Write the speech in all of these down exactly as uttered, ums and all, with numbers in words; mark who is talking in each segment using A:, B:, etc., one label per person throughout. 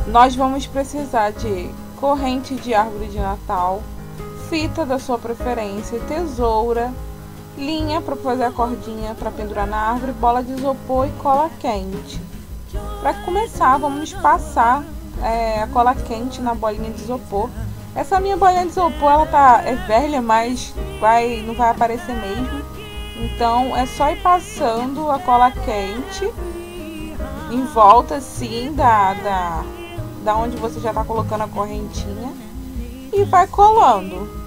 A: Nós vamos precisar de corrente de árvore de Natal, fita da sua preferência, tesoura, linha para fazer a cordinha para pendurar na árvore, bola de isopor e cola quente. Para começar, vamos passar é, a cola quente na bolinha de isopor. Essa minha bolinha de isopor, ela tá é velha, mas vai, não vai aparecer mesmo. Então é só ir passando a cola quente em volta assim da, da, da onde você já está colocando a correntinha e vai colando.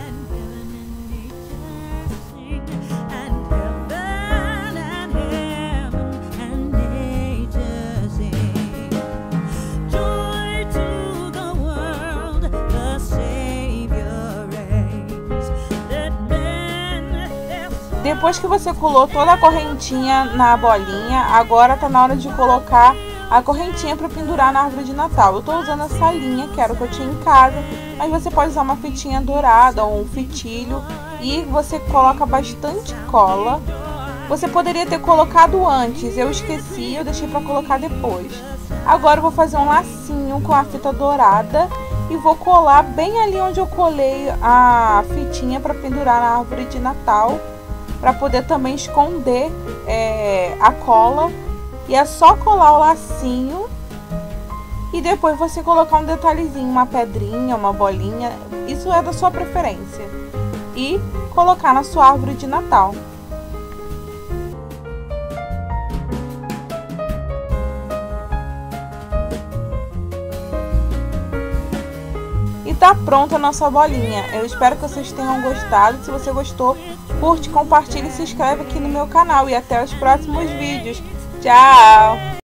A: Depois que você colou toda a correntinha na bolinha, agora tá na hora de colocar a correntinha para pendurar na árvore de Natal. Eu tô usando essa linha, que era o que eu tinha em casa, mas você pode usar uma fitinha dourada ou um fitilho e você coloca bastante cola. Você poderia ter colocado antes, eu esqueci, eu deixei para colocar depois. Agora eu vou fazer um lacinho com a fita dourada e vou colar bem ali onde eu colei a fitinha para pendurar na árvore de Natal, para poder também esconder é, a cola. E é só colar o lacinho e depois você colocar um detalhezinho, uma pedrinha, uma bolinha, isso é da sua preferência, e colocar na sua árvore de Natal. E tá pronta a nossa bolinha. Eu espero que vocês tenham gostado. Se você gostou, curte, compartilhe e se inscreve aqui no meu canal. E até os próximos vídeos. Tchau!